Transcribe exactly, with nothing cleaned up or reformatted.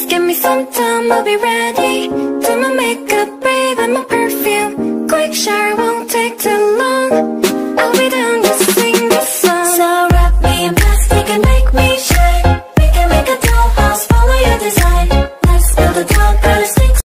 Just give me some time, I'll be ready. Do my makeup, breathe in my perfume. Quick shower, won't take too long.